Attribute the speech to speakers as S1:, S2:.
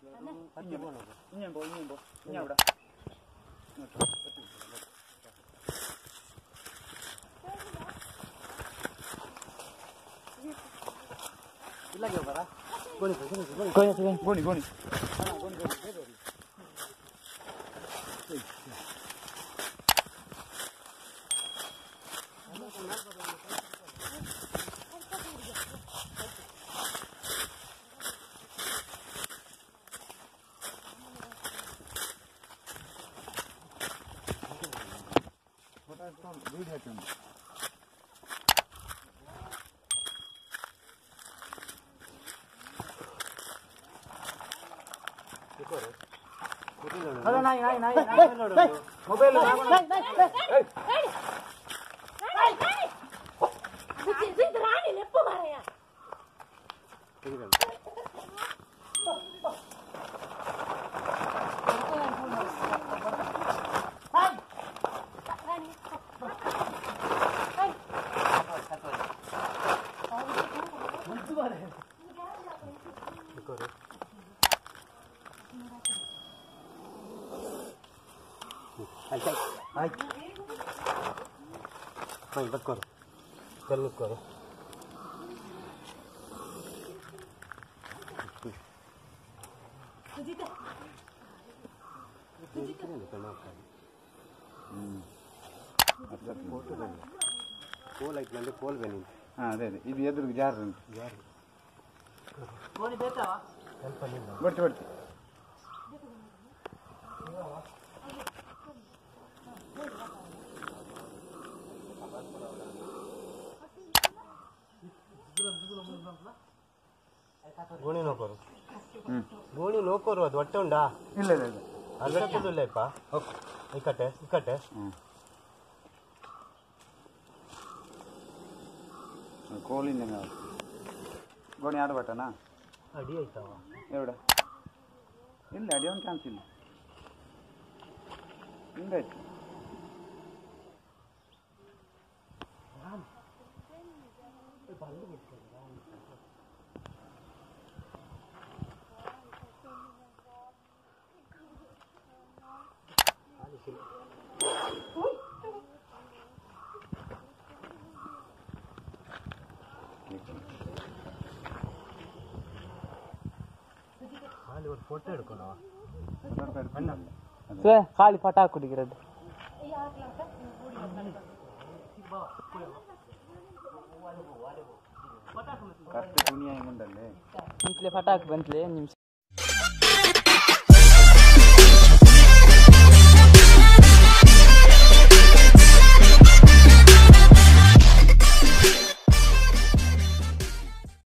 S1: Goni. बस करो चलो करो ಕೋಲ್ ಬನ್ನಿ ಅದೇ ಇದು ಎದುರು ಜಾರು ಬರ್ತಿ ಗೋಣಿ ನೋಕೋರು ಅದು ಹೊಟ್ಟೆ ಉಂಡಾ ಇಲ್ಲ ಅಲ್ಲಪ್ಪ ಇಕ್ಕಟ್ಟೆ ಕೋಲಿಂದ ಗೋಣಿ ಆಡ್ಬಟ್ಟನಾ ಅಡಿ ಆಯ್ತಾವ ಎವಡ ಇಲ್ಲ ಅಡಿ ಒಂದು ಚಾನ್ಸ್ ಇಲ್ಲ ಹಿಂಗಾಯ್ತು ಫೋಟೋ ಹಿಡ್ಕೊಳವ ಖಾಲಿ ಪಟಾಕ್ ಕುಡಿಗಿರೋದು ಪಟಾಕ್ ಬಂತ್ಲೆ ನಿಮಿಷ